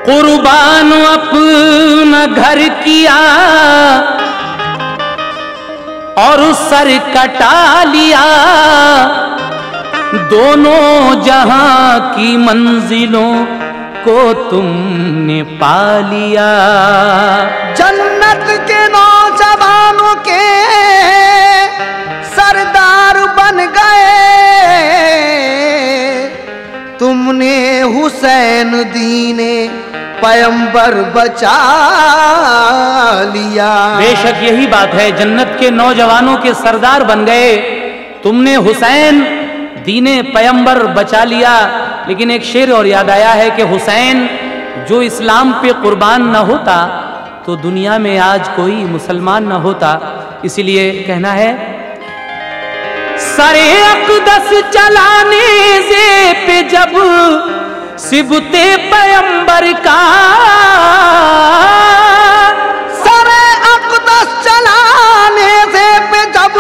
कुर्बान अपना घर किया और सर कटा लिया, दोनों जहां की मंजिलों को तुमने पा लिया। जन्नत के नौजवानों के सरदार बन गए, तुमने हुसैन दीने पैगंबर बचा लिया। बेशक यही बात है, जन्नत के नौजवानों के सरदार बन गए, तुमने हुसैन दीने पैगंबर बचा लिया। लेकिन एक शेर और याद आया है कि हुसैन जो इस्लाम पे कुर्बान न होता तो दुनिया में आज कोई मुसलमान न होता। इसीलिए कहना है, सरे अक़दस चलाने से पे जब सिबते पैगंबर का, सरे अक़दस चलाने से पे जब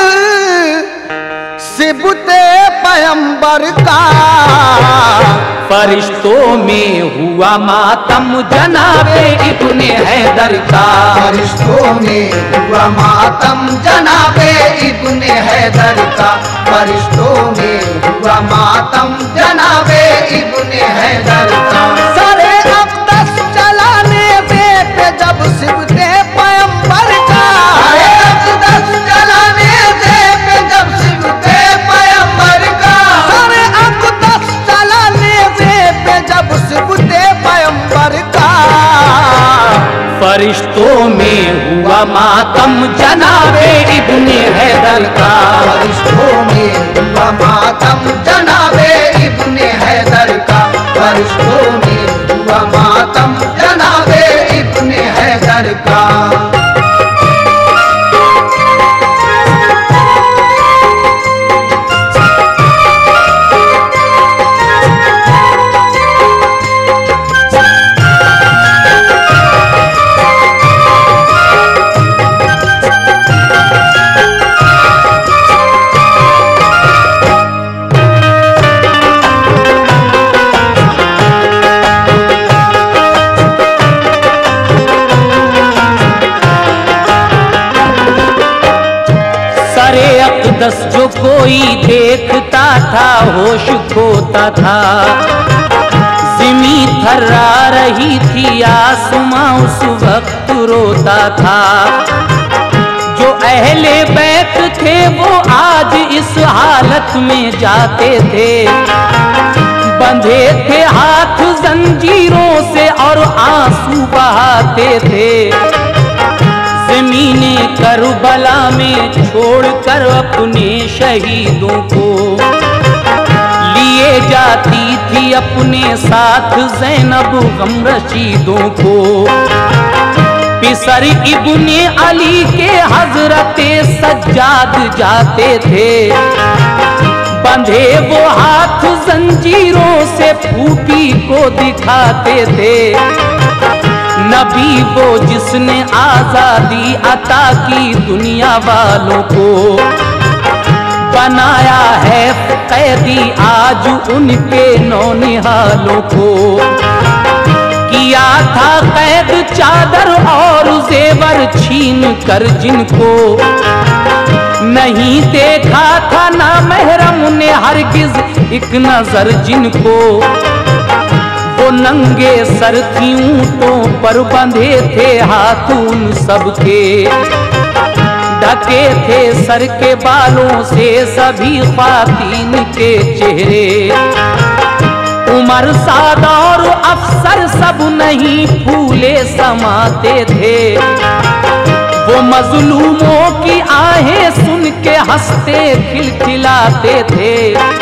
सिबते पैगंबर का, फरिश्तों में हुआ मातम जनाबे इब्ने हैदर का। फरिश्तों में हुआ मातम जनाबे इब्ने हैदर का। फरिश्तों में हुआ मातम जनाबे इब्ने हैदर का। सरे अक़दस चलाने से पे जब सिबते पैगंबर का, सरे अक़दस चलाने से पे जब सिबते पैगंबर का, सरे अक़दस चलाने से पे जब सिबते पैगंबर का, फरिश्तों में हुआ मातम जनाबे इब्ने हैदर का। फरिश्तों में हुआ मातम जनाबे इब्ने हैदर का। फरिश्तों में हुआ मातम जनाबे इब्ने हैदर का। अक़दस जो कोई देखता था होश खोता था, ज़मीं थर्रा रही थी आसमां उस वक्त रोता था। जो अहले बैत थे वो आज इस हालत में जाते थे, बंधे थे हाथ जंजीरों से और आंसू बहाते थे। ज़मीने करबला में छोड़कर अपने शहीदों को लिए जाती थी अपने साथ ज़ैनब गम रशीदों को। पिसर इब्ने अली के हज़रते सज्जाद जाते थे, बंधे वो हाथ जंजीरों से फूफी को दिखाते थे। नबी वो जिसने आजादी अता की दुनिया वालों को, बनाया है कैदी आज उनके नौनिहालों को। किया था कैद चादर और जेवर छीन कर जिनको, नहीं देखा था ना महरम ने हरगिज एक नजर जिनको। वो नंगे सर थी ऊंटों पर बंधे थे हाथ उन सबके, ढके थे सर के बालों से सभी ख्वातीन के चेहरे। उमर सादा और अफसर सब नहीं फूले समाते थे, वो मजलूमों की आहें सुन के हंसते खिलखिलाते थे।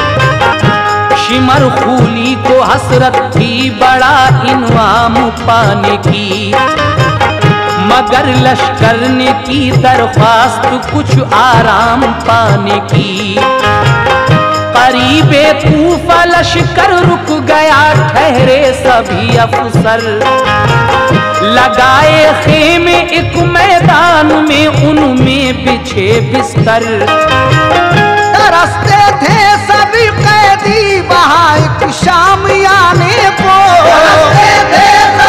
शिमर खूली को हसरत थी बड़ा इनाम पाने की, मगर लश्कर ने की दरख्वास्त कुछ आराम पाने की। करीबे कूफा लश्कर रुक गया, ठहरे सभी अफसर, लगाए खेमे एक मैदान में उनमें बिछे बिस्तर। तरसते थे सभी कैदी वहाँ एक शाम आने को, तरसते थे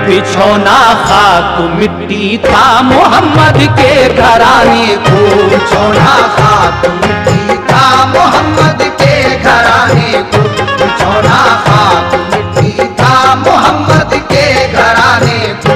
बिछौना खाक मिट्टी था मोहम्मद के घराने को, बिछौना खाक मिट्टी था मोहम्मद के घराने को, बिछौना खाक मिट्टी था मोहम्मद के घराने को।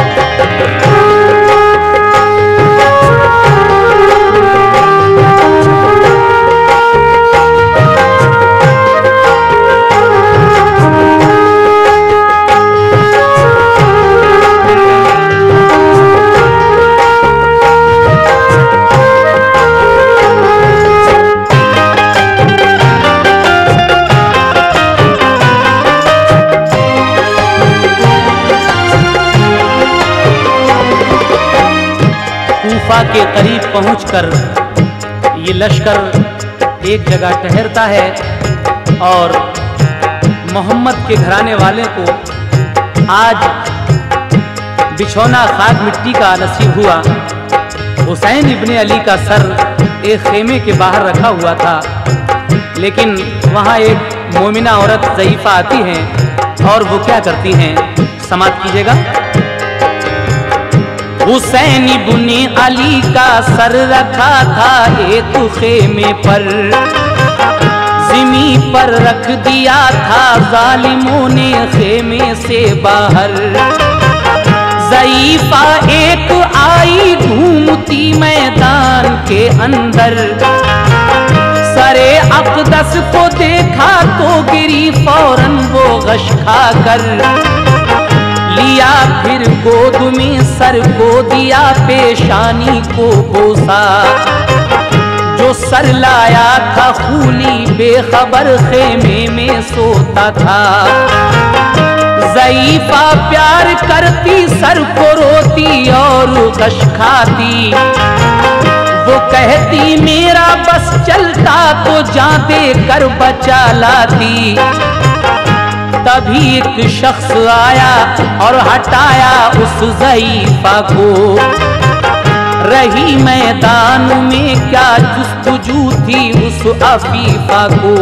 कूफा के करीब पहुंचकर ये लश्कर एक जगह ठहरता है और मोहम्मद के घराने वाले को आज बिछौना खाक मिट्टी का नसीब हुआ। हुसैन इब्ने अली का सर एक खेमे के बाहर रखा हुआ था, लेकिन वहाँ एक मोमिना औरत ज़ईफ़ा आती हैं और वो क्या करती हैं, समाप्त कीजिएगा। हुसैन इब्ने अली का सर रखा था एक खेमे पर, ज़मीं पर रख दिया था जालिमों ने खेमे से बाहर। ज़ईफ़ा एक आई घूमती मैदान के अंदर, सरे अक़दस को देखा तो गिरी फौरन वो गश खाकर। लिया फिर गोद में सर को दिया, पेशानी को बोसा। जो सर लाया था खूली बेखबर खेमे में सोता था। ज़ईफ़ा प्यार करती सर को रोती और गश खाती। वो कहती मेरा बस चलता तो जान दे कर बचा लाती। तभी एक शख्स आया और हटाया उस ज़ईफ़ा को। रही मैदान में क्या जुस्तजू थी उस अफ़ीफ़ा को।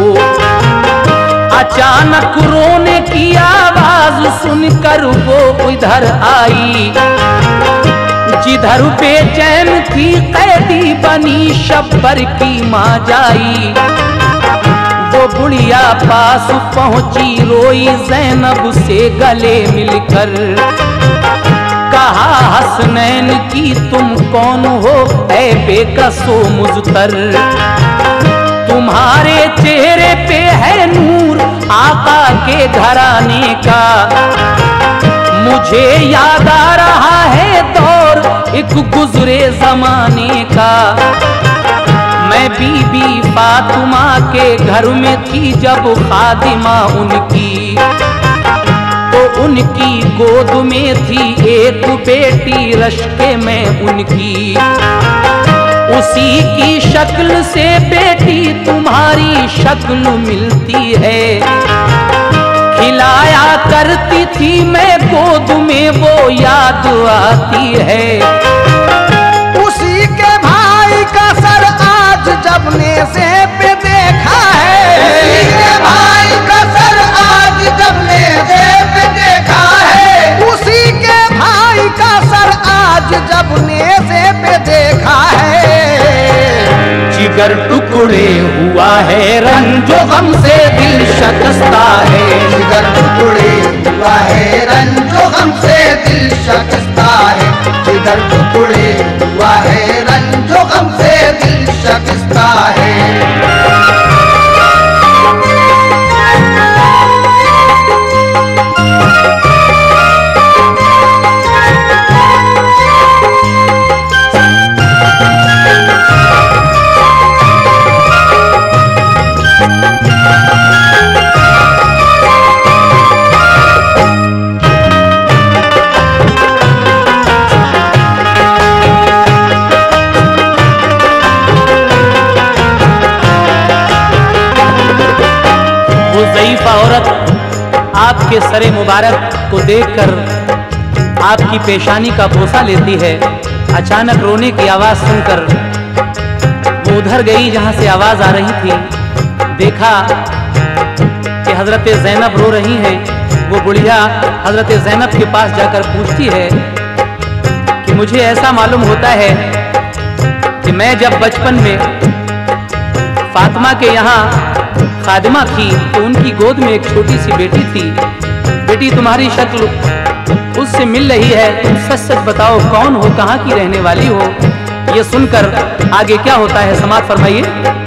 अचानक रोने की आवाज सुनकर वो इधर आई, जिधर बेचैन थी कैदी बनी शब्बर की माँ जाई। वो बुढ़िया पास पहुंची रोई ज़ैनब से गले मिलकर। कहा हसनैन की तुम कौन हो ऐ बेकसो मुज़तर। तुम्हारे चेहरे पे है नूर आका के घराने का। मुझे याद आ रहा है दौर एक गुजरे जमाने का। मैं बीबी फातिमा के घर में थी जब खादिमा उनकी, तो उनकी गोद में थी एक बेटी रश्के में उनकी। उसी की शक्ल से बेटी तुम्हारी शक्ल मिलती है। खिलाया करती थी मैं गोद में वो याद आती है। उसी के भाई का सर आज जब नेज़े पे देखा है। उसी के भाई का सर आज जब नेज़े पे देखा है। उसी के भाई का सर आज जब नेज़े पे देखा है। जिगर टुकड़े हुआ है रंजो गम से दिल शकस्ता है। जिगर टुकड़े हुआ है रंजो गम से दिल शकस्ता है। जिगर टुकड़े हुआ है रंजो गम से दिल शकस्ता है। आपके सरे मुबारक को देखकर आपकी पेशानी का बोसा लेती है। अचानक रोने की आवाज़ सुनकर वो उधर गई जहाँ से आवाज़ आ रही थी। देखा कि हज़रत ज़ैनब रो रही हैं। वो बुढ़िया हजरत ज़ैनब के पास जाकर पूछती है कि मुझे ऐसा मालूम होता है कि मैं जब बचपन में फातिमा के यहाँ खादिमा थी तो उनकी गोद में एक छोटी सी बेटी थी। बेटी तुम्हारी शक्ल उससे मिल रही है, तुम सच सच बताओ कौन हो, कहाँ की रहने वाली हो। ये सुनकर आगे क्या होता है समाप्त फरमाइए।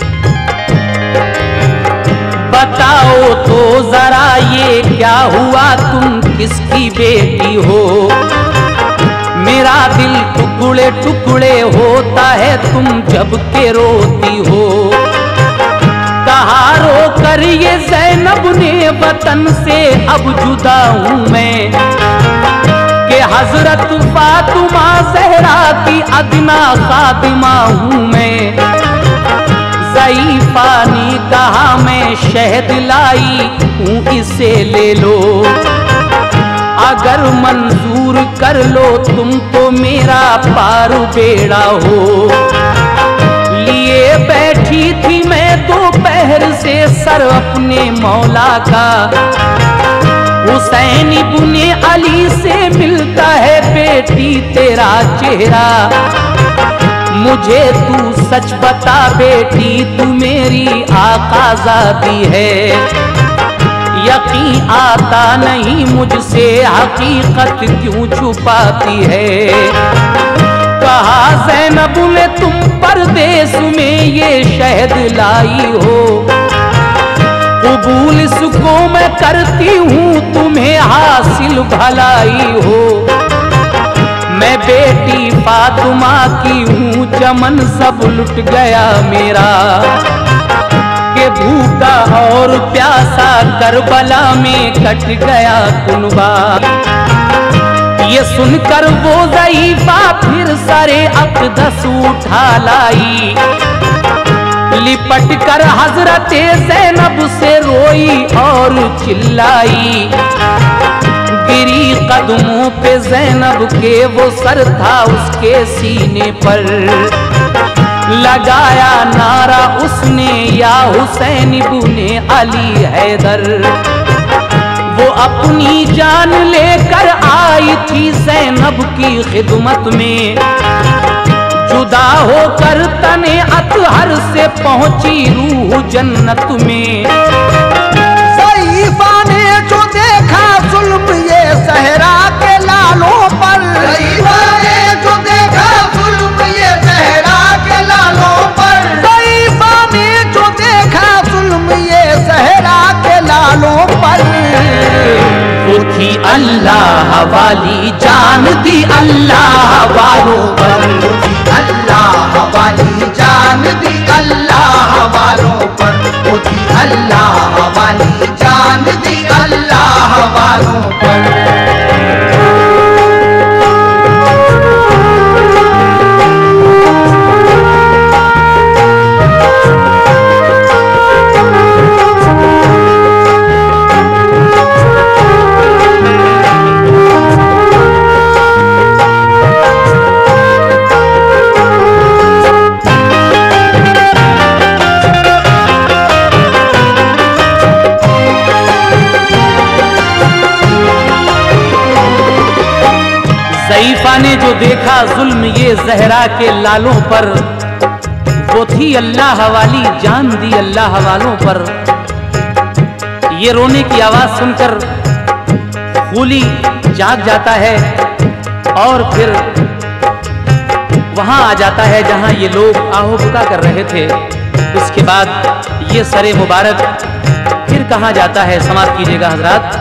बताओ तो जरा ये क्या हुआ, तुम किसकी बेटी हो। मेरा दिल टुकड़े टुकड़े होता है तुम जब के रोती हो। कहा रो कर ये ज़ैनब ने वतन से अब जुदा हूँ मैं, कि हजरत फातिमा ज़हरा की अदना खादिमा हूँ मैं। ज़ईफ़ा ने कहा मैं शहद लाई हूँ इसे ले लो, अगर मंजूर कर लो तुम तो मेरा पार बेड़ा हो। लिए बैठी थी मैं दोपहर से सर अपने मौला का, हुसैन इब्ने अली से मिलता है बेटी तेरा चेहरा। मुझे तू सच बता बेटी तू मेरी आकाज़ादी है, यकीन आता नहीं मुझसे हकीकत क्यों छुपाती है। कहा ज़ैनब ने तुम परदेस में ये शहद लाई हो, कबूल इसको मैं करती हूँ तुम्हें हासिल भलाई हो। मैं बेटी फातिमा की हूँ चमन सब लुट गया मेरा, के भूखा और प्यासा करबला में कट गया कुनबा। ये सुनकर वो ज़ईफ़ा फिर सरे अक़दस उठा लाई, लिपट कर हजरत ज़ैनब से रोई और चिल्लाई। गिरी कदमों पे ज़ैनब के वो सर था उसके सीने पर, लगाया नारा उसने या हुसैन इब्ने अली हैदर। वो अपनी जान लेकर आई थी ज़ैनब की खिदमत में, जुदा होकर तने अतहर से पहुंची रूह जन्नत में। ज़ईफ़ा ने जो देखा जुल्म ये ज़हरा के लालों पर, ज़ईफ़ा ने जो देखा जुल्म ये ज़हरा के लालों पर, ज़ईफ़ा ने जो देखा जुल्म ये ज़हरा के लालों पर। वो थी अल्लाह वाली जान दी अल्लाह वालों पर, अल्लाह वाली जान दी अल्लाह वालों पर, वो थी अल्लाह वाली जान दी अल्लाह वालों पर। ज़ईफ़ा ने जो देखा जुल्म ये ज़हरा के लालों पर, वो थी अल्लाह वाली जान दी अल्लाह वालों पर। ये रोने की आवाज़ सुनकर खूली जाग जाता है और फिर वहाँ आ जाता है जहाँ ये लोग आहो बुका कर रहे थे। उसके बाद ये सरे मुबारक फिर कहाँ जाता है समाप्त कीजिएगा हजरात।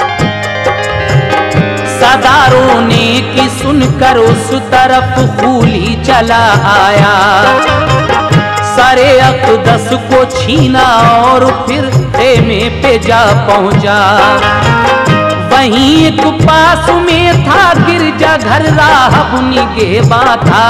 सदा रोने की सुनकर उस तरफ खूली चला आया, सरे अक़दस को छीना और फिर खेमे पे जा पहुंचा। वहीं एक पास में था गिरजा घर राहब निगहबा था,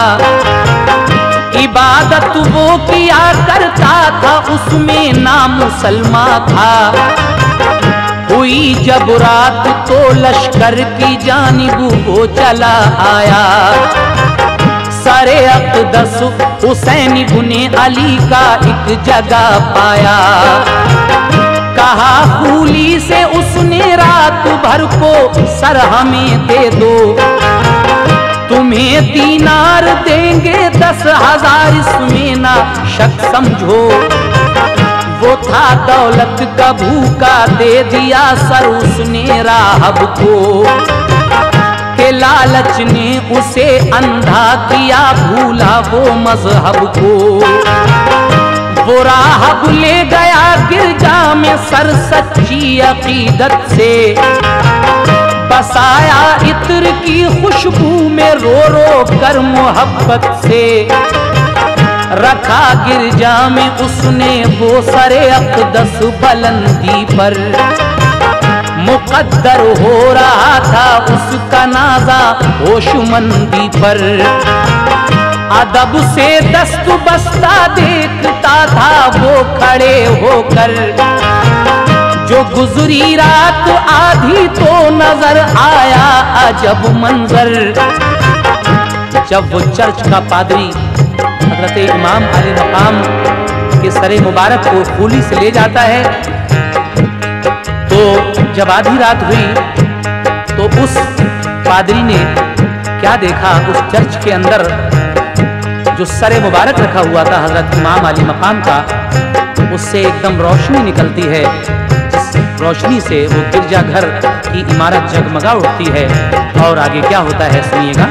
इबादत वो किया करता था उसमें नाम मुसलमा था। हुई जब रात तो लश्कर की जानिब वो चला आया, सरे अक़दस हुसैन इब्ने अली का एक जगह पाया। कहा फूली से उसने रात भर को सर हमें दे दो, तुम्हें दीनार देंगे 10,000 इसमें ना शक समझो। वो था दौलत का भूखा दे दिया सर उसने राहब को, के लालच ने उसे अंधा किया भूला वो मजहब को। वो राहब ले गया गिरजा में सर सच्ची अकीदत से, बसाया इत्र की खुशबू में रो रो कर मोहब्बत से। रखा गिरजा में उसने वो सरे अक़दस बुलंदी पर, मुक़द्दर हो रहा था उसका नाज़ा होशमंदी पर। अदब से दस्त बस्ता देखता था वो खड़े होकर, जो गुजरी रात आधी तो नजर आया अजब मंजर। जब वो चर्च का पादरी हजरत इमाम अली मकाम के सरे मुबारक को फूली से ले जाता है, तो जब आधी रात हुई तो उस पादरी ने क्या देखा, उस चर्च के अंदर जो सरे मुबारक रखा हुआ था हजरत इमाम अली मकाम का, उससे एकदम रोशनी निकलती है, जिस रोशनी से वो गिरजाघर की इमारत जगमगा उठती है। और आगे क्या होता है सुनिएगा।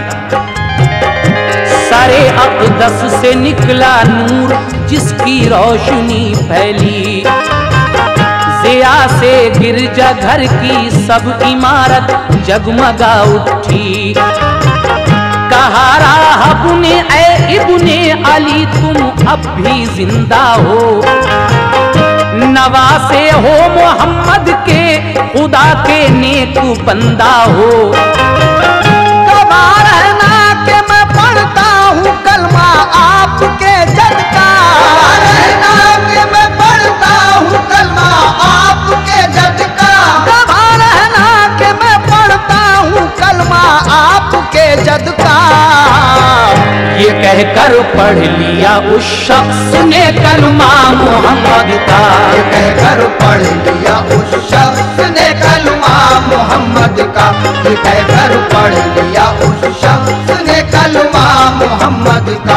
सरे अक़दस से निकला नूर जिसकी रोशनी फैली, ज़िया से गिरजाघर की सब इमारत जगमगा उठी। कहा राहब ने ऐ इब्ने अली तुम अब भी जिंदा हो, नवासे हो मोहम्मद के खुदा के नेक बंदा हो। कबार है ना कि मैं पढ़ता हूँ कलमा आपके जद का, है ना कि मैं पढ़ता हूँ कलमा आपके जद का। कबार है ना कि मैं पढ़ता हूँ कलमा आपके जद का। ये कहकर पढ़ लिया उस शख्स ने कलमा मोहम्मद का, ये कहकर पढ़ लिया उस शख्स ने कलमा मोहम्मद का। ये कहकर पढ़ लिया उस शख्स ने कलमा मोहम्मद का।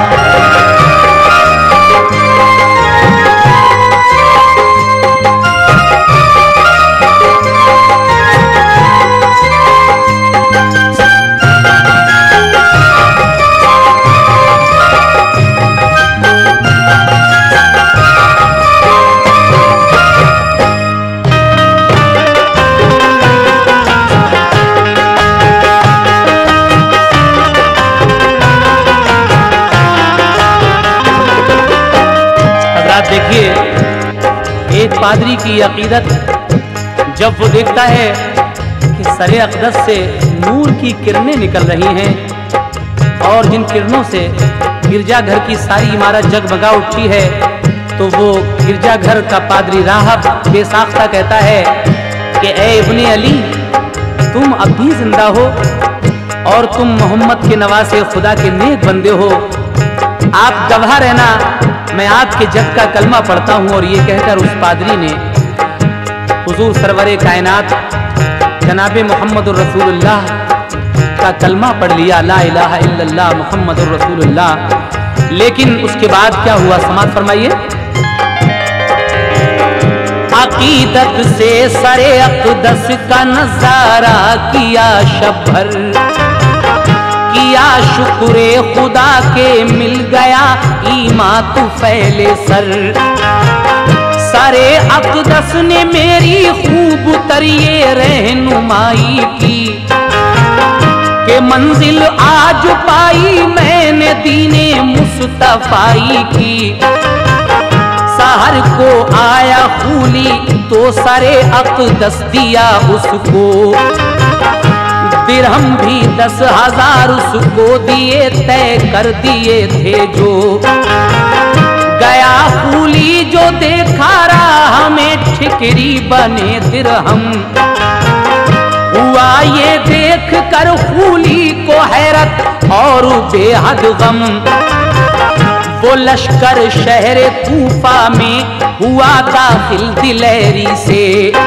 देखिए एक पादरी की अकीदत, जब वो देखता है कि सरे अक़दस से नूर की किरणें निकल रही हैं और जिन किरणों से गिरजाघर की सारी इमारत जगमगा उठी है, तो वो गिरजाघर का पादरी राहब बेसाख्ता कहता है कि ए इब्ने अली तुम अब भी जिंदा हो और तुम मोहम्मद के नवासे खुदा के नेक बंदे हो। आप गवाह रहना, मैं आपके जद का कलमा पढ़ता हूँ। और ये कहकर उस पादरी ने हुजूर सरवरे कायनात जनाबे मुहम्मदुर रसूलुल्लाह का कलमा पढ़ लिया, ला इलाहा इल्लल्लाह मुहम्मदुर रसूलुल्लाह। लेकिन उसके बाद क्या हुआ समाअत फरमाइए। अकीदत से सरे अक़दस का नजारा किया शब्भर, किया शुक्रे खुदा के मिल गया ईमा तू फैले सर। सरे अक़दस ने मेरी खूब तरिए रहनुमाई की, के मंजिल आज पाई मैंने दीने मुस्तफ़ाई की। सहर को आया खूली तो सरे अक़दस दिया उसको, दिरहम भी 10,000 उसको दिए तय कर दिए थे जो। गया फूली जो देखा राह में ठिकरी बने दिरहम, हुआ ये देख कर फूली को हैरत और बेहद गम। वो लश्कर शहर कूफा में हुआ दाखिल दिलेरी से।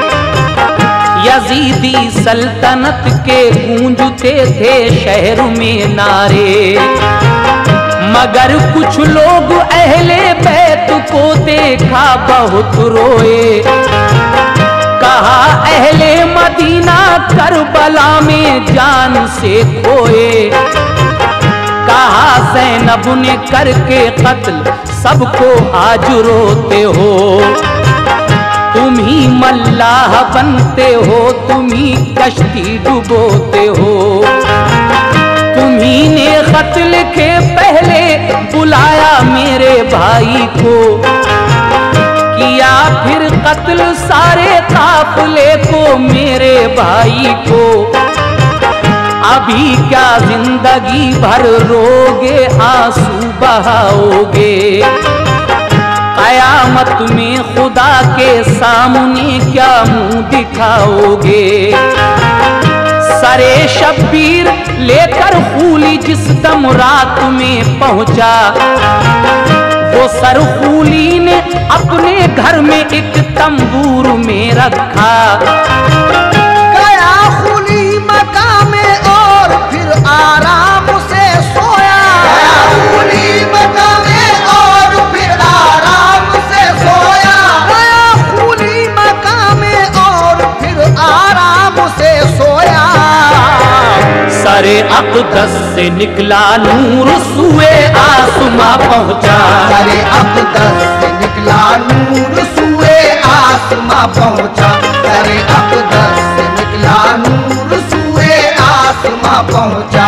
यजीदी सल्तनत के गूंजते थे शहर में नारे, मगर कुछ लोग अहले बैत को देखा बहुत रोए। कहा अहले मदीना करबला में जान से खोए। कहा ज़ैनब ने करके कत्ल सबको आज रोते हो। तुम ही मल्लाह बनते हो, तुम ही कश्ती डुबोते हो। तुम्ही ने खत लिखे पहले बुलाया मेरे भाई को, किया फिर कत्ल सारे काफिले को मेरे भाई को। अभी क्या जिंदगी भर रोगे आंसू बहाओगे, कयामत में खुदा के सामने क्या मुंह दिखाओगे। सरे शब्बीर लेकर खूली जिस दम रात में पहुंचा, वो सर खूली ने अपने घर में एक तंबूर में रखा। गया खूली मकाम में और फिर आराम से सोया। गया खूली मकाम में और फिर आराम से सोया। गया खूली मकाम में और फिर आराम से सोया। सरे अक़दस से निकला नूर सुए आसमां पहुंचा। सरे अक़दस से निकला नूर सुए आसमां पहुंचा। सरे अक़दस से निकला नूर सुए आसमां पहुंचा।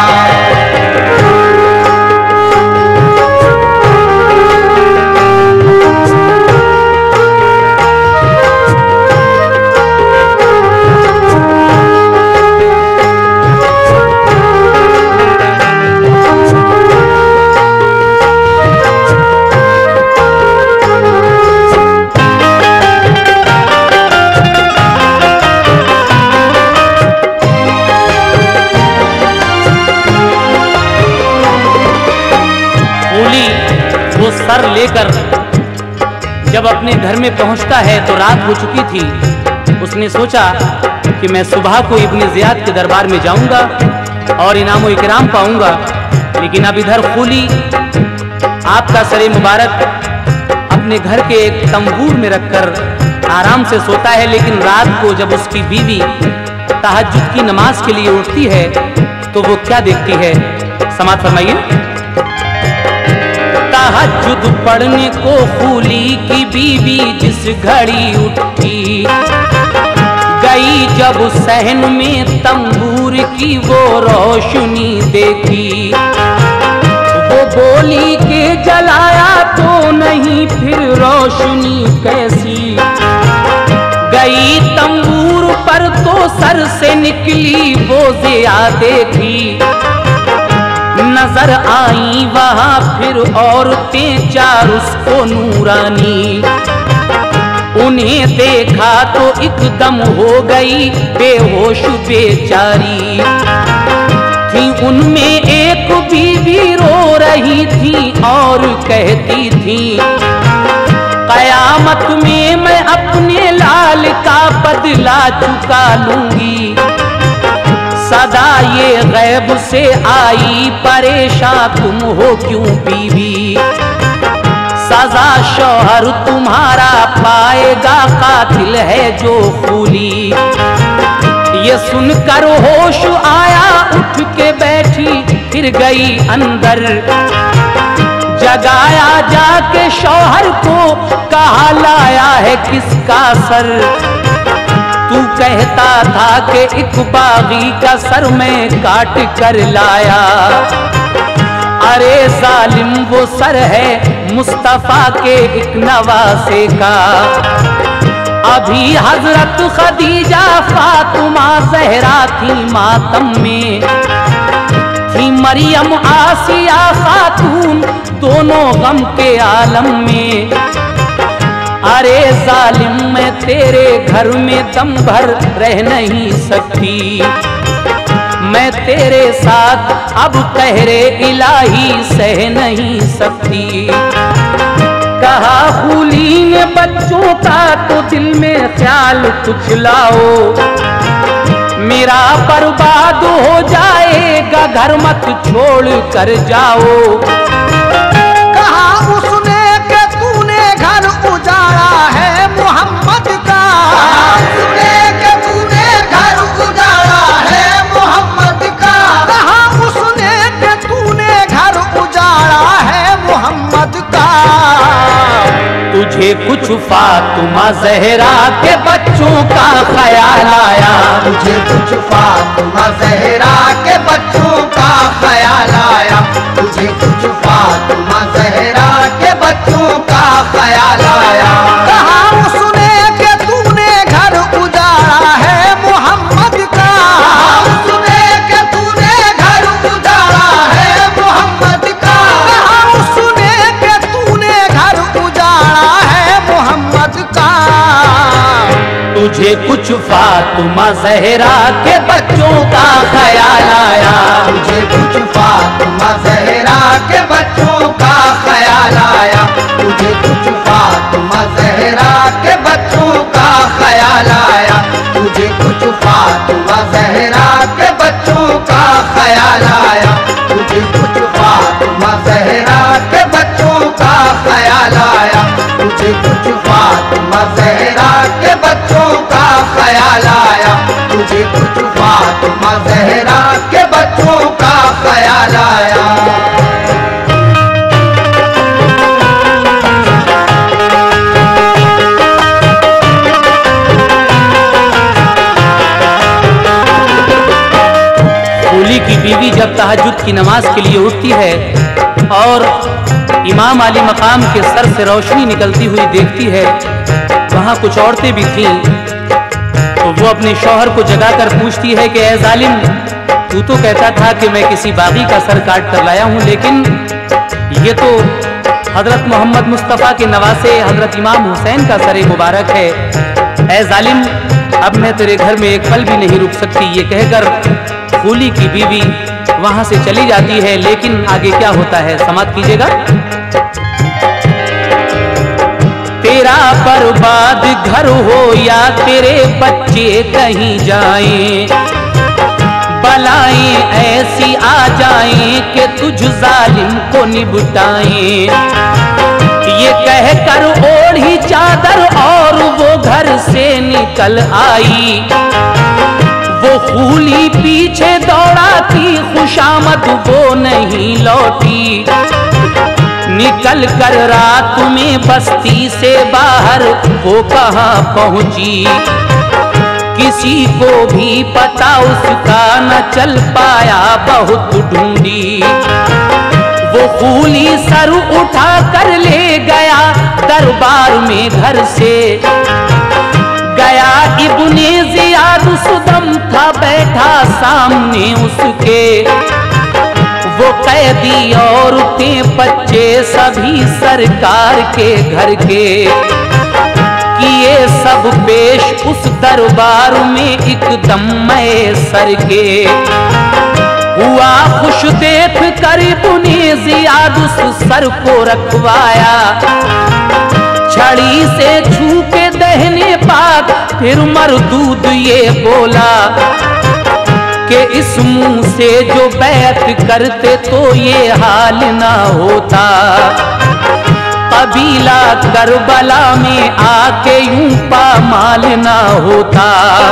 सर लेकर जब अपने घर में पहुंचता है तो रात हो चुकी थी। उसने सोचा कि मैं सुबह को इब्न ज़ियाद के दरबार में जाऊंगा और इनाम इकराम पाऊंगा, लेकिन अब इधर खूली आपका सरे मुबारक अपने घर के एक तंबूर में रखकर आराम से सोता है। लेकिन रात को जब उसकी बीवी तहज्जुद की नमाज के लिए उठती है तो वो क्या देखती है, समाअत फरमाइए। तहज्जुद पढ़ने को खूली की बीवी जिस घड़ी उठी, गई जब सहन में तंबूर की वो रोशनी देखी। वो बोली कि जलाया तो नहीं फिर रोशनी कैसी, गई तंबूर पर तो सर से निकली वो ज़िया देखी। नजर आई वहां फिर औरतें चार उसको नूरानी, उन्हें देखा तो एकदम हो गई बेहोश बेचारी। थी उनमें एक बीवी रो रही थी और कहती थी, कयामत में मैं अपने लाल का बदला चुका लूंगी। सदा ये गैब से आई परेशान तुम हो क्यों बीवी, सजा शौहर तुम्हारा पाएगा कातिल है जो खूली। ये सुनकर होश आया उठ के बैठी फिर गई अंदर, जगाया जाके शौहर को कहा लाया है किसका सर। तू कहता था कि एक बागी का सर मैं काट कर लाया, अरे जालिम वो सर है मुस्तफा के एक नवासे का। अभी हजरत खदीजा फातिमा ज़हरा थी मातम में, थी मरियम आसिया खातून दोनों गम के आलम में। अरे जालिम मैं तेरे घर में दम भर रह नहीं सकती, मैं तेरे साथ अब कहरे इलाही सह नहीं सकती। कहा खूली ने बच्चों का तो दिल में ख्याल कुछ लाओ, मेरा बर्बाद हो जाएगा घर मत छोड़ कर जाओ। कहा उसने कि तूने घर उजाड़ा है मोहम्मद का, उसने कि तूने घर उजाड़ा है मोहम्मद का, कहा उसने कि तूने घर उजाड़ा है मोहम्मद का। तुझे कुछ फातिमा ज़हरा के बच्चों का ख्याल आया, तुझे कुछ फातिमा ज़हरा के बच्चों का ख्याल आया, तुझे कुछ फातिमा ज़हरा के बच्चों का ख्याल आया। कहा उसने कि तूने घर उजाड़ा है मोहम्मद का, उसने कि तूने घर उजाड़ा है मोहम्मद का, कहा उसने कि तूने घर उजाड़ा है मोहम्मद का। तुझे कुछ फातिमा ज़हरा के बच्चों का ख्याल आया, तुझे कुछ फातिमा ज़हरा के बच्चों का ख्याल आया, तुझे कुछ फातिमा ज़हरा के बच्चों का ख्याल आया, तुझे कुछ फातिमा ज़हरा के बच्चों का ख्याल आया, तुझे कुछ फातिमा ज़हरा के बच्चों का ख्याल आया, तुझे कुछ फातिमा ज़हरा के बच्चों का ख्याल आया, तुझे कुछ फातिमा ज़हरा के बच्चों का ख्याल आया। खूली की बीवी जब तहज्जुद की नमाज के लिए उठती है और इमाम अली मकाम के सर से रोशनी निकलती हुई देखती है, वहाँ कुछ औरतें भी थीं, तो वो अपने शौहर को जगाकर पूछती है कि ऐ जालिम, तू तो कहता था कि मैं किसी बागी का सर काट कर लाया हूँ, लेकिन ये तो हजरत मोहम्मद मुस्तफ़ा के नवासे हजरत इमाम हुसैन का सर मुबारक है। ऐ जालिम, अब मैं तेरे घर में एक पल भी नहीं रुक सकती। ये कहकर खूली की बीवी वहां से चली जाती है, लेकिन आगे क्या होता है समाप्त कीजिएगा। तेरा बर्बाद घर हो या तेरे बच्चे कहीं जाएं, बलाएं ऐसी आ जाएं कि तुझ जालिम को निपटाएं। ये कहकर ओढ़ी चादर और वो घर से निकल आई, वो खूली पीछे दौड़ाती खुशामद वो नहीं लौटी। निकल कर रात में बस्ती से बाहर वो कहाँ पहुंची, किसी को भी पता उसका न चल पाया, बहुत ढूंढी। वो खूली सर उठा कर ले गया दरबार में घर से, गया इब्ने ज़ियाद सुदम था बैठा सामने उसके। वो कैदी औरतें बच्चे सभी सरकार के घर के, किए सब पेश उस दरबार में एकदम मैसर के। हुआ खुश देख कर इब्ने ज़ियाद उस सर को रखवाया, छड़ी से छू के दहने पाक फिर मरदूद ये बोला कि इस मुंह से जो बैत करते तो ये हाल ना होता। कबीला करबला में आके यूं पामाल ना होता।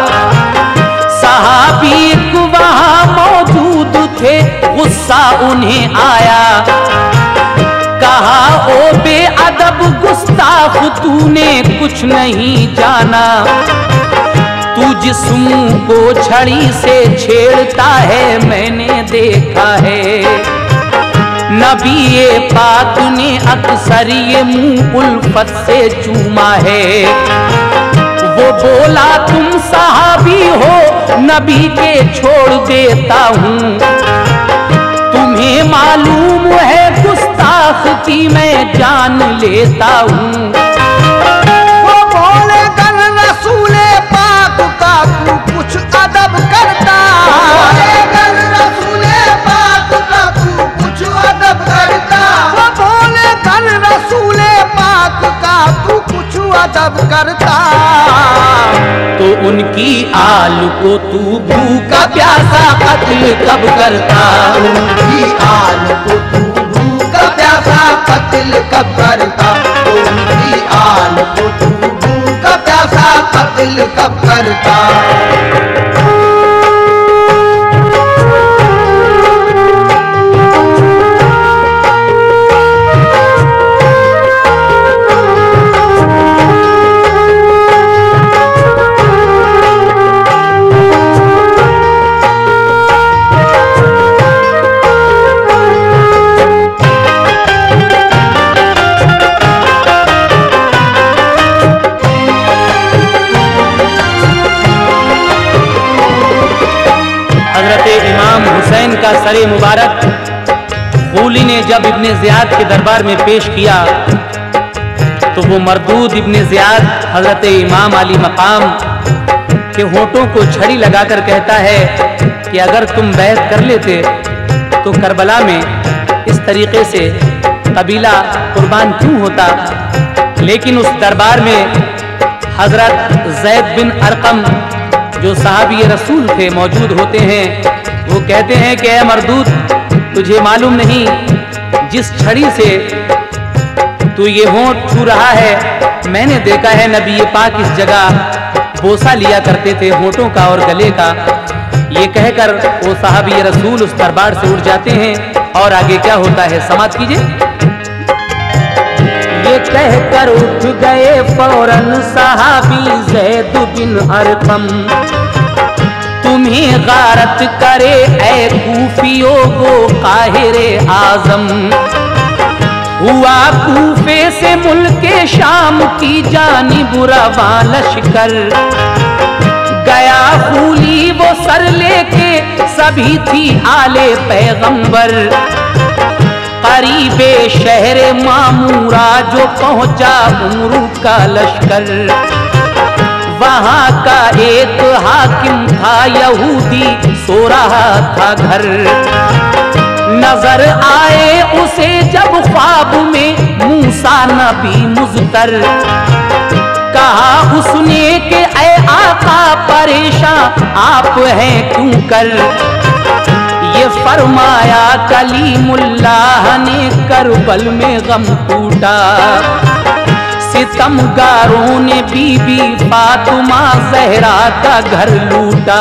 सहाबी वहां मौजूद थे, गुस्सा उन्हें आया, कहा ओ बेअदब गुस्ताख तूने कुछ नहीं जाना, तू जिस मुंह को छड़ी से छेड़ता है मैंने देखा है। नबी पाक ने अक्सर ये मुंह उल्फत से चूमा है। वो बोला तुम सहाबी हो नबी के छोड़ देता हूँ, तुम्हें मालूम है गुस्ताख की मैं जान लेता हूँ। वो बोले रसूले पाक का तू कुछ अदब करता, बोले अदब करता। तो उनकी आल को तू भूखा प्यासा कत्ल कब करता। उनकी आल को तू भूखा प्यासा कत्ल कब करता। उनकी आल को तू भूखा प्यासा कत्ल कब करता। इमाम हुसैन का सरे मुबारक खूली ने जब इब्ने ज़ियाद के दरबार में पेश किया तो वो मरदूद इब्ने ज़ियाद हजरत इमाम अली मकाम के होठों को छड़ी लगाकर कहता है कि अगर तुम बैत कर लेते तो करबला में इस तरीके से कबीला कुर्बान क्यों होता। लेकिन उस दरबार में हजरत ज़ैद बिन अरकम जो साहबी रसूल थे मौजूद होते हैं। वो कहते हैं कि ऐ मरदूद, तुझे मालूम नहीं जिस छड़ी से तू ये होंठ छू रहा है मैंने देखा है नबी पाक इस जगह बोसा लिया करते थे होठों का और गले का। ये कहकर वो साहबी रसूल उस दरबार से उठ जाते हैं और आगे क्या होता है समाप्त कीजिए। ये कहकर उठ गए फौरन साहबी ज़ैद बिन अरकम, तुम्हें गारत करे ऐ कूफियों को काहिरे आजम। हुआ कूफे से मुल्के शाम की जानिब रवां लश्कर, गया खूली वो सर लेके सभी थी आले पैगंबर। करीबे शहर मामूरा जो पहुंचा उमरू का लश्कर, वहां का एक हाकिम था यहूदी सो रहा था घर। नजर आए उसे जब ख्वाब में मूसा नबी मुज़तर, कहा उसने कि ऐ आका परेशान आप हैं क्यों कर। ये फरमाया कलीमुल्लाह ने करबल में गम टूटा, सितमगारों ने बीबी फातिमा ज़हरा का घर लूटा।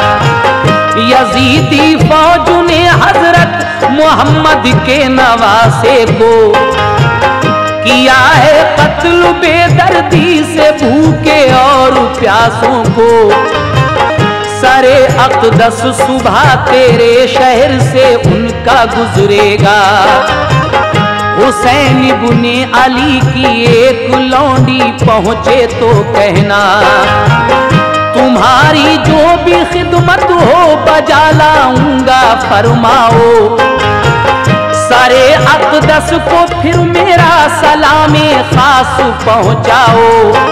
यजीदी फौज ने हजरत मोहम्मद के नवासे को किया है कत्ल बेदर्दी से भूखे और प्यासों को। सरे अक़दस सुबह तेरे शहर से उनका गुजरेगा, हुसैन इब्ने अली की एक लौंडी पहुंचे तो कहना, तुम्हारी जो भी खिदमत हो बजा लाऊंगा फरमाओ। सारे अक़दस को फिर मेरा सलामे खास पहुंचाओ।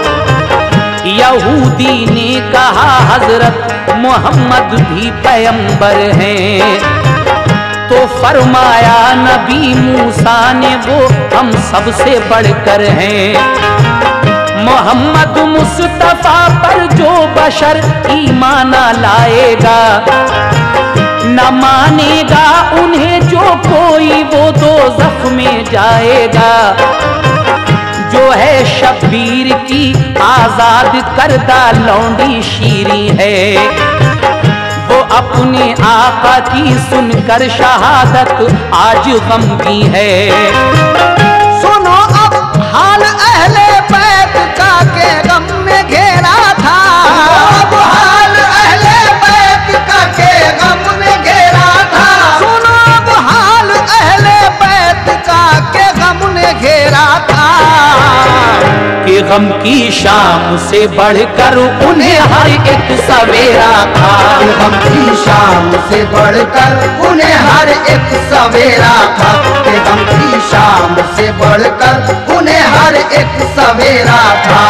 यहूदी ने कहा हजरत मोहम्मद भी पैगंबर हैं, तो फरमाया नबी मूसा ने वो हम सबसे बढ़कर हैं। मोहम्मद मुस्तफा पर जो बशर ईमान लाएगा, न मानेगा उन्हें जो कोई वो दोज़ख में जाएगा। जो है शब्बीर की आजाद करदा लौंडी शीरी है, वो अपने आका की सुनकर शहादत आज गम की है। सुनो अब हाल अहले बैत का के गम में घेरा था। अब हाल अहले बैत का के गम में घेरा था। सुनो अब हाल अहले बैत का के गम ने घेरा था। कि गम की शाम से बढ़कर उन्हें हर एक सवेरा था। गम की शाम से बढ़कर उन्हें हर एक सवेरा था। कि गम की शाम से बढ़कर उन्हें हर एक सवेरा था।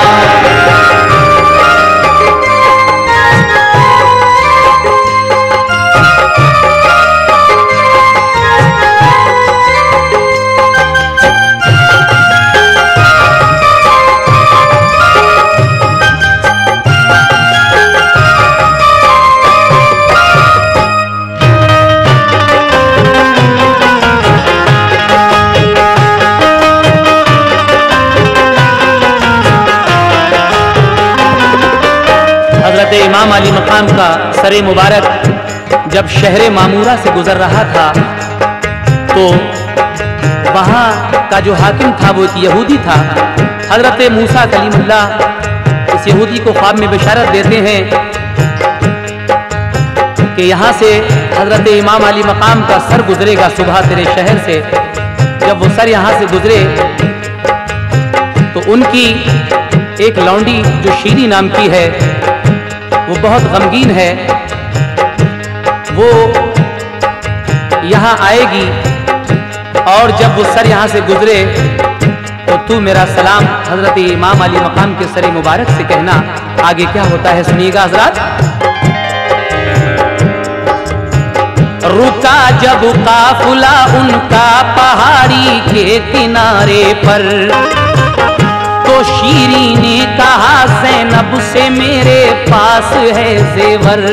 हजरत इमाम अली मकाम का सरे मुबारक जब शहर मामूरा से गुजर रहा था तो वहाँ का जो हाकिम था वो एक यहूदी था। हजरत मूसा कलीमुल्लाह इस यहूदी को ख्वाब में बिशारत देते हैं कि यहाँ से हजरत इमाम अली मकाम का सर गुजरेगा सुबह तेरे शहर से। जब वो सर यहाँ से गुजरे तो उनकी एक लौंडी जो शीरी नाम की है वो बहुत गमगीन है, वो यहाँ आएगी और जब वो सर यहाँ से गुजरे तो तू मेरा सलाम हजरत इमाम अली मकाम के सर मुबारक से कहना। आगे क्या होता है सुनिएगा हजरात। रुका जब काफिला उनका पहाड़ी के किनारे पर तो शीरी ने कहा ज़ैनब से मेरे पास है जेवर,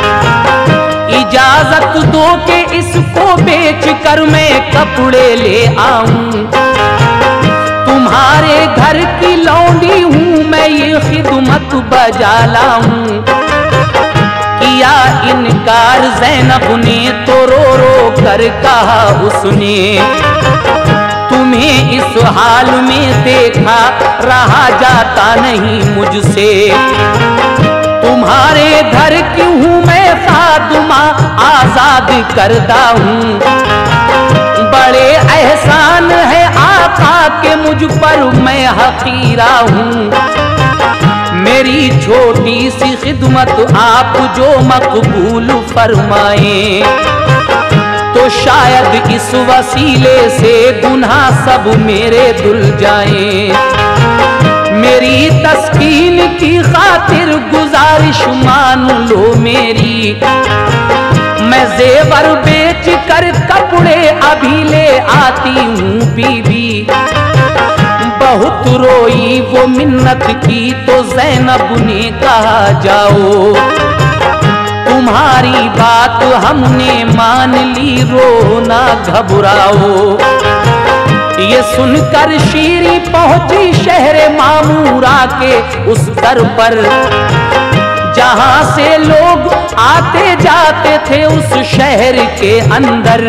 इजाजत दो कि इसको बेच कर मैं कपड़े ले आऊं। तुम्हारे घर की लौंडी हूं मैं ये खिदमत बजा लाऊं। किया इनकार ज़ैनब ने तो रो रो कर कहा उसने, तुम्हें इस हाल में देखा रहा जाता नहीं मुझसे। तुम्हारे घर की हूँ मैं खादुमा आजाद करदा हूँ। बड़े एहसान है आका के मुझ पर मैं हकीरा हूँ। मेरी छोटी सी खिदमत आप जो मकबूल फरमाएं तो शायद इस वसीले से गुनाह सब मेरे धुल जाएं। मेरी तस्कीन की खातिर गुजारिश मान लो मेरी, मैं जेवर बेच कर कपड़े अभी ले आती हूँ बीबी। बहुत रोई वो मिन्नत की तो ज़ैनब ने कहा जाओ, तुम्हारी बात हमने मान ली रो ना घबराओ। ये सुनकर शीरी पहुंची शहर मामूरा के उस दर पर जहां से लोग आते जाते थे उस शहर के अंदर।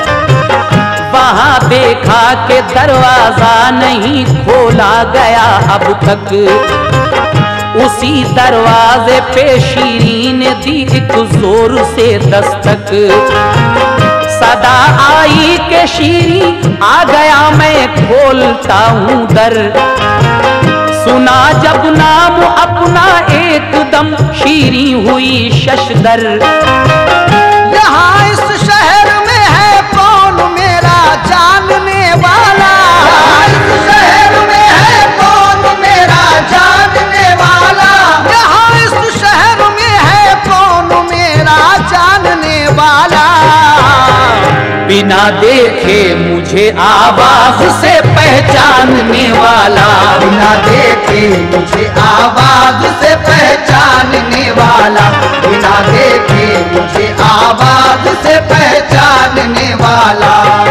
वहां देखा कि दरवाजा नहीं खोला गया अब तक। उसी दरवाजे पे शीरी ने दी एक जोर से दस्तक। सदा आई के शीरी आ गया मैं खोलता हूँ दर। सुना जब नाम अपना एकदम शीरी हुई शशदर। यहाँ इस शहर में है कौन मेरा जानने वाला, इस शहर में है कौन मेरा जानने वाला। यहाँ इस शहर में है कौन मेरा जानने वाला। बिना देखे मुझे आवाज से पहचानने वाला, बिना देखे मुझे आवाज से पहचानने वाला, बिना देखे मुझे आवाज से पहचानने वाला।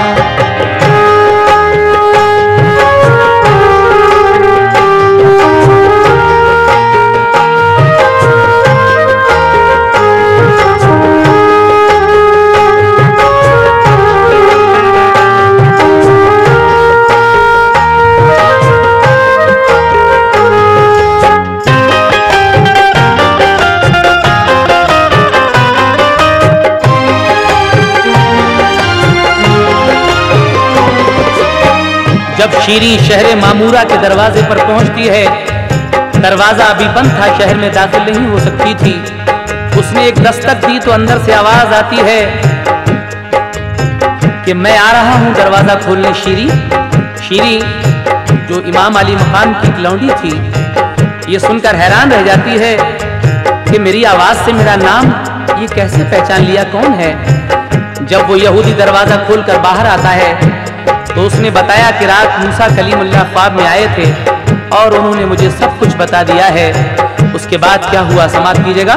जब शीरी शहर मामूरा के दरवाजे पर पहुंचती है, दरवाजा अभी बंद था, शहर में दाखिल नहीं हो सकती थी। उसने एक दस्तक दी तो अंदर से आवाज आती है कि मैं आ रहा हूं दरवाजा खोलने। शीरी जो इमाम अली मकाम की लौंडी थी, ये सुनकर हैरान रह जाती है कि मेरी आवाज से मेरा नाम ये कैसे पहचान लिया, कौन है। जब वो यहूदी दरवाजा खोलकर बाहर आता है तो उसने बताया कि रात मूसा कलीमुल्लाह ख्वाब में आए थे और उन्होंने मुझे सब कुछ बता दिया है। उसके बाद क्या हुआ समाप्त कीजिएगा।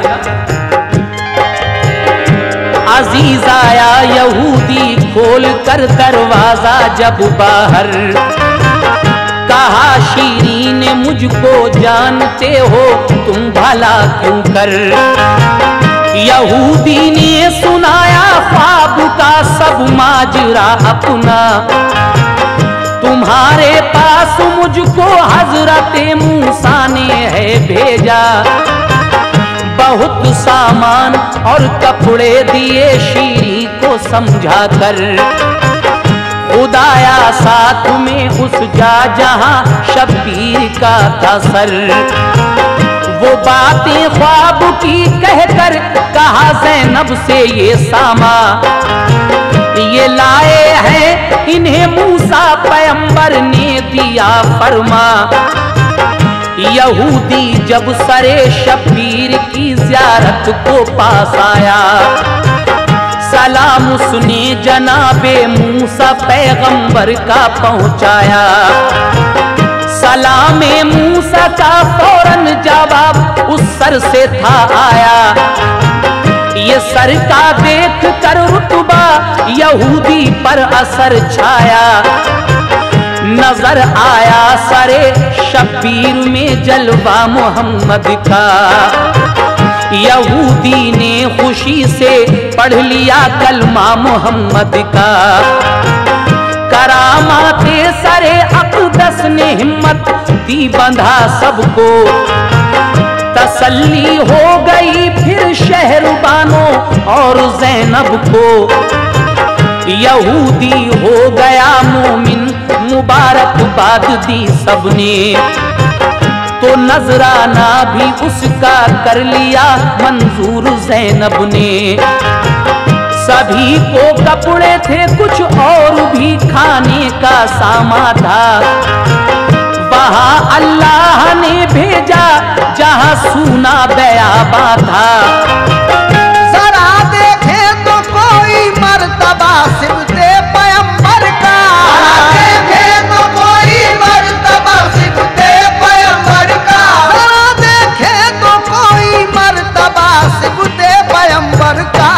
अजीज आया यहूदी खोल कर दरवाजा जब बाहर, कहा शीरी ने मुझको जानते हो तुम भला क्यों कर। यहूदी ने सुनाया ख्वाब का सब माजरा अपना, तुम्हारे पास मुझको हजरत मूसा ने है भेजा। बहुत सामान और कपड़े दिए शीरी को समझा कर, खुदाया साथ में उस जा जहां शब्बीर का था सर। वो बातें ख्वाब की कहकर कहा ज़ैनब से ये सामा, ये लाए हैं इन्हें मूसा पैगंबर ने दिया फरमा। यहूदी जब सरे शब्बीर की ज़ियारत को पास आया, सलाम उसने जनाबे मूसा पैगंबर का पहुंचाया। सलामे मूसा का फौरन जवाब उस सर से था आया। ये सर का देख कर रुतबा यहूदी पर असर छाया। नजर आया सरे शब्बीर में जलवा मोहम्मद का। यहूदी ने खुशी से पढ़ लिया कलमा मोहम्मद का। करामाते सरे अक़दस ने हिम्मत दी बंधा सबको। तसल्ली हो गई फिर शहरबानों और ज़ैनब को। यहूदी हो गया मोमिन मुबारकबाद दी सबने। तो नजराना भी उसका कर लिया मंजूर ज़ैनब ने। सभी को कपड़े थे कुछ और भी खाने का सामा था। वहाँ अल्लाह ने भेजा जहाँ सूना बयाबा था। जरा देखे तो कोई मर्तबा सिबते पैगंबर का। देखे तो कोई मर्तबा सिबते पैगंबर का। जरा देखे तो कोई मर्तबा सिबते पैगंबर का।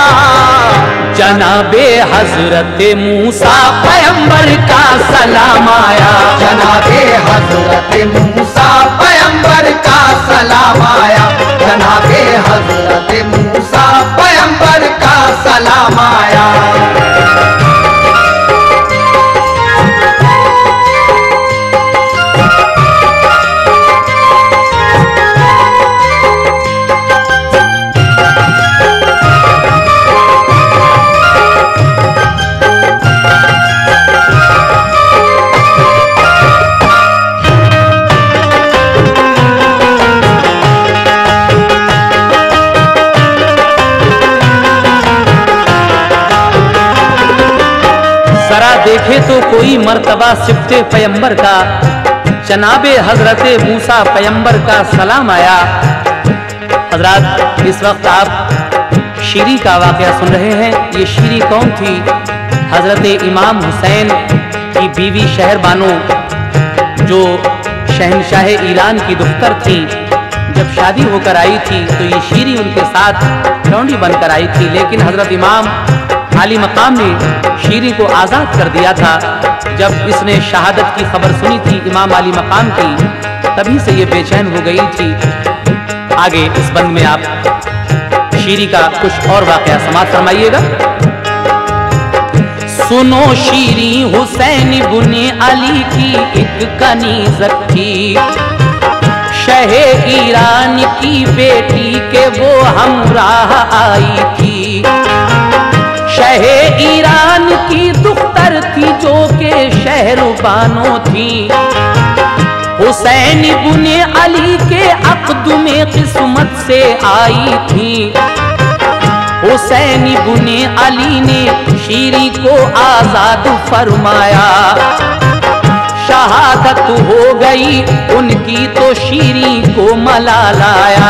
जनाबे हजरत मूसा पैगंबर का सलाम आया। जनाबे हजरत मूसा पैगंबर का सलाम आया। जनाबे हजरत मूसा पैगंबर का सलाम आया। देखे तो कोई मर्तबा सिफ्ते पैगंबर का। जनाबे हजरत मूसा पैगंबर का सलाम आया। हजरत इस वक्त आप शीरी का वाक़या सुन रहे हैं। ये शीरी कौन थी? हजरत इमाम हुसैन की बीवी शहरबानो, जो शहनशाह ईरान की दुख्तर थी। जब शादी होकर आई थी तो ये शीरी उनके साथ लौंडी बनकर आई थी। लेकिन हजरत इमाम आली मकाम ने शीरी को आज़ाद कर दिया था। जब इसने शहादत की खबर सुनी थी इमाम आली मकाम की, तभी से ये बेचैन हो गई थी। आगे इस बंद में आप शीरी का कुछ और वाक़या समाप्त फरमाइएगा। सुनो शीरी हुसैन इब्ने अली की एक कनीज़त थी। शहे ईरान की बेटी के वो हमराह आई थी। शहे ईरान की दुख्तर थी जो के शहरबानो थी। हुसैन इब्ने अली के अक़द में किस्मत से आई थी। हुसैन इब्ने अली ने शीरी को आज़ाद फरमाया। शहादत हो गई उनकी तो शीरी को मलालाया।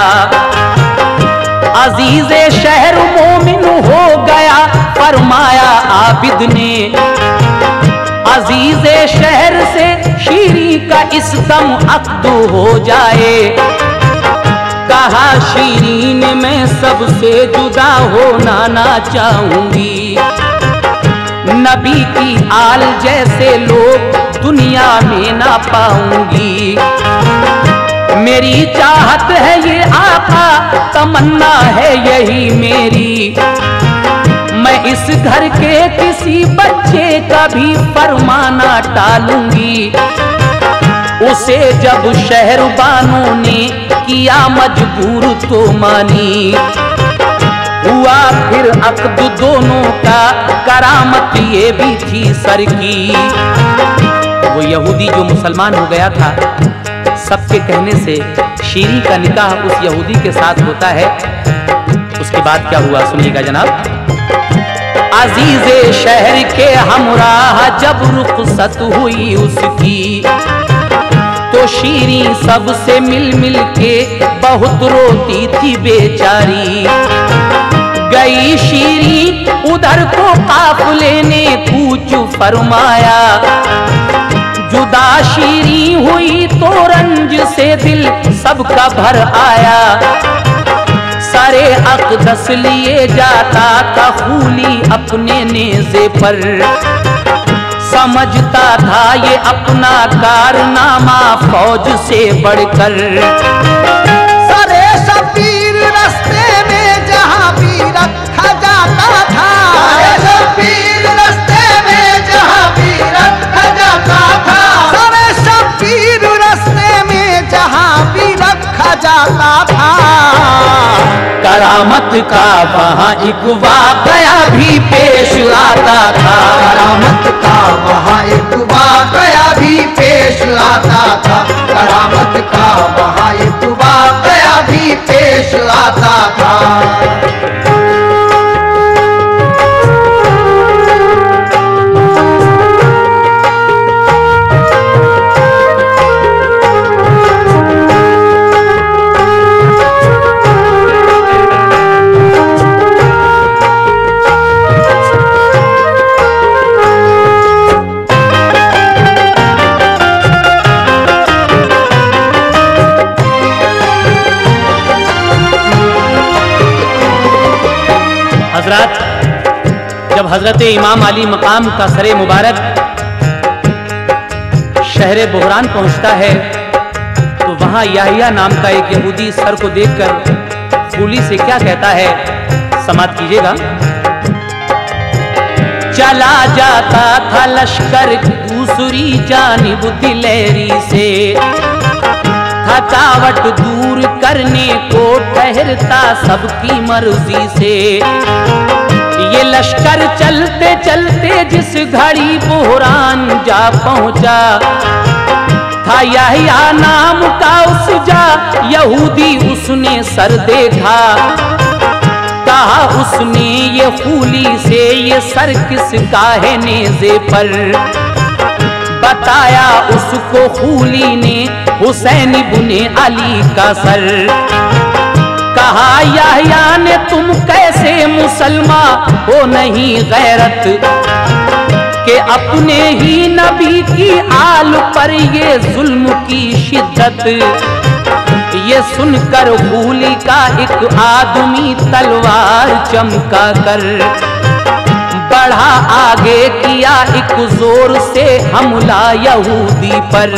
अजीज़े शहर मोमिन हो गया फरमाया आबिद ने। अजीज़े शहर से शीरी का इस दम अक़द हो जाए। कहा शीरीन मैं सबसे जुदा होना ना चाहूंगी। नबी की आल जैसे लोग दुनिया में ना पाऊंगी। मेरी चाहत है ये आका, तमन्ना है यही मेरी, मैं इस घर के किसी बच्चे का भी फरमाना टालूंगी। उसे जब शहरबानों ने किया मजबूर तो मानी, हुआ फिर अक्द दोनों का, करामत ये भी थी सर की। वो यहूदी जो मुसलमान हो गया था, सबके कहने से शीरी का निकाह उस यहूदी के साथ होता है। उसके बाद क्या हुआ सुनिएगा जनाब। अजीज़े शहर के हमराह जब रुखसत हुई उसकी, तो शीरी सबसे मिल मिल के बहुत रोती थी बेचारी। गई शीरी उधर को काफले ने कूच फरमाया, जुदा शीरी हुई तो रंज से दिल सबका भर आया। सारे अक़दस लिए जाता था खूली अपने नेज़े पर, समझता था ये अपना कारनामा फौज से बढ़कर। सारे शबीर रास्ते में जहाँ भी रखा जाता था, सारे शबीर रास्ते में जहाँ भी रखा जाता था, सारे शबीर रास्ते में जहाँ भी रखा जाता था। करामत का वहाँ एक वाक़या भी पेश आता था, करामत का वहाँ एक वाक़या भी पेश आता था, करामत का वहाँ एक वाक़या भी पेश आता था। जब हजरत इमाम अली मकाम का सरे मुबारक शहर बुहरान पहुंचता है, तो वहां याहिया नाम का एक यहूदी सर को देखकर फूली से क्या कहता है, समाप्त कीजिएगा। चला जाता था लश्कर दूसरी जानिब दिलेरी से, थकावट दूर करने को ठहरता सबकी मर्जी से। ये लश्कर चलते चलते जिस घड़ी बुहरान जा पहुंचा, था याहिया नाम का उस जा यहूदी उसने सर देखा। कहा उसने ये फूली से ये सर किसका है नेज़े पर, बताया उसको फूली ने हुसैन इब्ने अली का सर। कहा याहिया ने तुम कैसे मुसलमान हो नहीं गैरत, कि अपने ही नबी की आल पर ये जुल्म की शिद्दत। ये सुनकर फूली का एक आदमी तलवार चमका कर बढ़ा आगे, किया एक जोर से हमला यहूदी पर।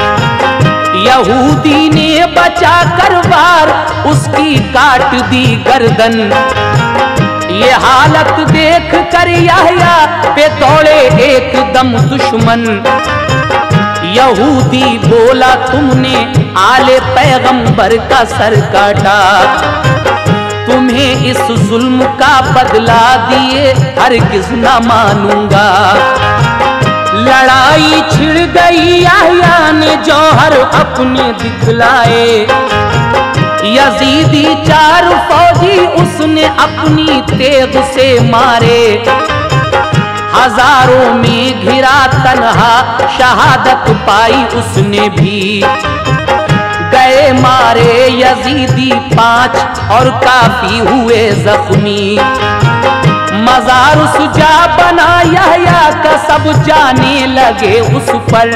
यहूदी ने बचा कर वार उसकी काट दी गर्दन। ये हालत देख कर याहिया पे दौड़े एकदम दुश्मन। यहूदी बोला तुमने आले पैगंबर का सर काटा, तुम्हें इस जुल्म का बदला दिए हरगिज़ न मानूंगा। लड़ाई छिड़ गई, याहिया ने जौहर अपने दिखलाए। यजीदी चार फौजी उसने अपनी तेग से मारे। हजारों में घिरा तन्हा शहादत पाई उसने भी। गए मारे यजीदी 5 और काफी हुए जख्मी। मज़ार सुजा बना याहिया का सब जाने लगे उस पर।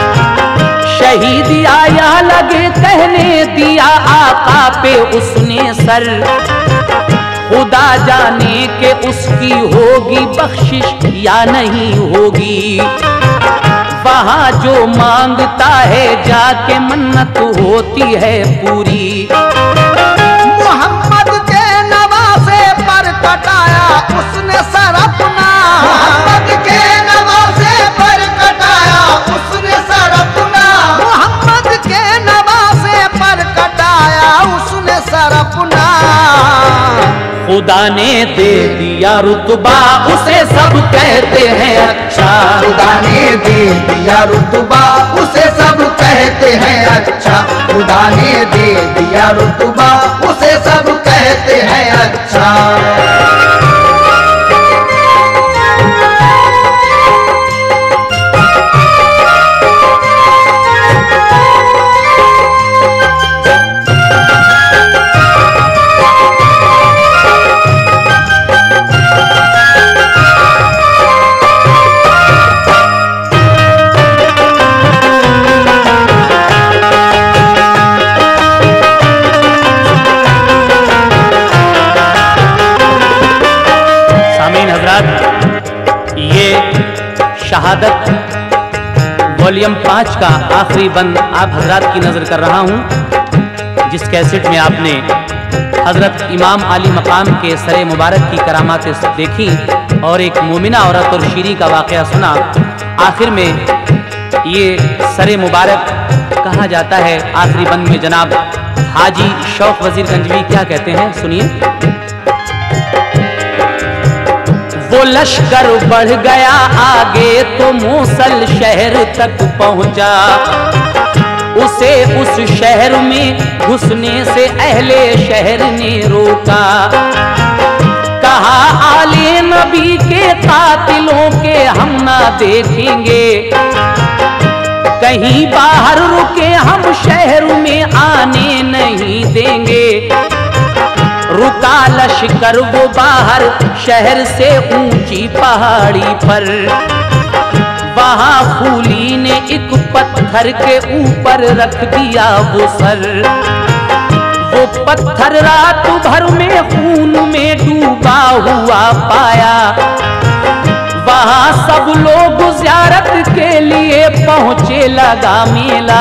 शहीद आया लगे कहने दिया आका पे उसने सर। खुदा जाने के उसकी होगी बख्शिश या नहीं होगी। वहाँ जो मांगता है जाके मन्नत होती है पूरी। मोहम्मद के नवासे पर कटाया उसने सर अपना, मोहम्मद के नवासे पर कटाया उसने सर अपना, मोहम्मद के नवासे पर कटाया उसने सर अपना। खुदा ने दे दिया रुतबा उसे सब कहते हैं अच्छा, खुदा ने दे दिया रुतबा उसे सब कहते हैं अच्छा, खुदा ने दे दिया रुतबा उसे सब कहते हैं अच्छा। शहादत वॉल्यूम 5 का आखिरी बंद आप हजरात की नज़र कर रहा हूँ, जिस कैसेट में आपने हजरत इमाम अली मकाम के सरे मुबारक की करामातें देखी और एक मोमिना औरत और शीरी का वाक़या सुना। आखिर में ये सरे मुबारक कहा जाता है। आखिरी बंद में जनाब हाजी शौक वजीर गंजवी क्या कहते हैं, सुनिए। वो लश्कर बढ़ गया आगे तो मूसल शहर तक पहुंचा, उसे उस शहर में घुसने से अहले शहर ने रोका। कहा आले नबी के कातिलों के हम ना देखेंगे, कहीं बाहर रुके हम शहर में आने नहीं देंगे। रुका लश्कर वो बाहर शहर से ऊंची पहाड़ी पर, वहां फूली ने एक पत्थर के ऊपर रख दिया वो सर। वो पत्थर रात भर में खून में डूबा हुआ पाया। वहां सब लोग ज़ियारत के लिए पहुंचे लगा मेला।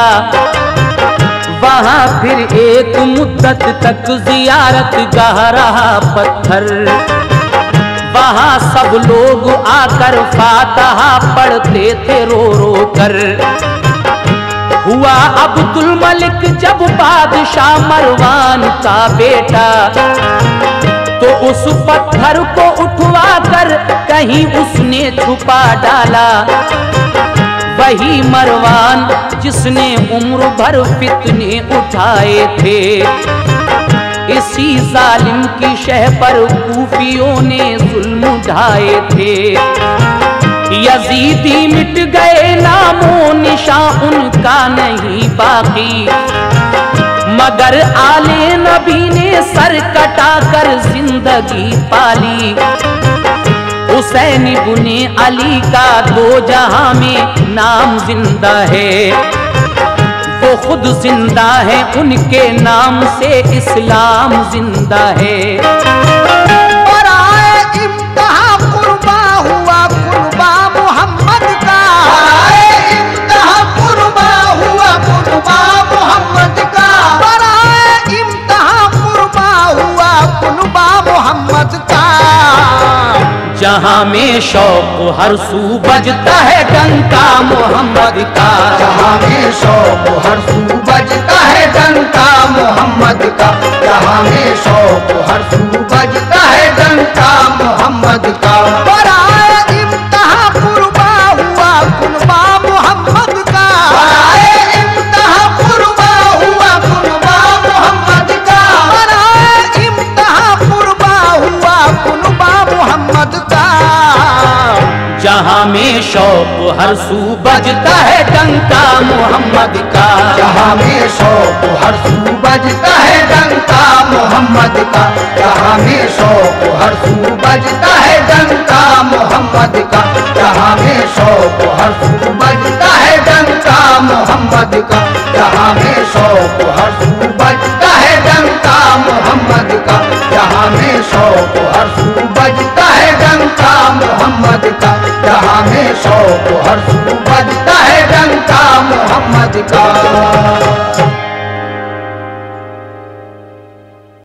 वहां फिर एक मुद्दत तक ज़ियारत गाह रहा पत्थर। वहां सब लोग आकर फातिहा पढ़ते थे रो रो कर। हुआ अब्दुल मलिक जब बादशाह मरवान का बेटा, तो उस पत्थर को उठवा कर कहीं उसने छुपा डाला। वही मरवान जिसने उम्र भर फितने उठाए थे, इसी जालिम की शह पर कूफियों ने जुल्म उठाए थे। यजीदी मिट गए नामो निशान उनका नहीं बाकी, मगर आले नबी ने सर कटा कर जिंदगी पाली। हुसैन इब्ने अली का दो जहां में नाम जिंदा है, वो खुद जिंदा है उनके नाम से इस्लाम जिंदा है। बराए इम्तिहा कुर्बा हुआ कुर्बा मोहम्मद का, बराए इम्तिहा कुर्बा हुआ कुर्बा मोहम्मद का, बराए इम्तिहा कुर्बा हुआ कुर्बा मोहम्मद का। जहां में शौक हर सू बजता है डंका मोहम्मद का, जहां में शौक हर सू बजता है डंका मोहम्मद का, जहां में शौक हर सू बजता है डंका मोहम्मद का। बराए इम्तिहा कुर्बा हुआ कुर्बा मोहम्मद का, बराए इम्तिहा कुर्बा हुआ कुर्बा मोहम्मद का, बराए इम्तिहा कुर्बा हुआ कुर्बा मोहम्मद का। जहां में शौक हर सू बजता है डंका मोहम्मद का, जहां में शौक हर सू बजता है डंका मोहम्मद का, जहां में शौक हर सू बजता है डंका मोहम्मद का, जहां में शौक हर सू बजता है डंका मोहम्मद का, जहां में शौक हर सू बजता है डंका मोहम्मद का, जहां में शौक हर सू बजता है डंका मोहम्मद का, जहां में में शौक हर सू बजता है डंका मोहम्मद का।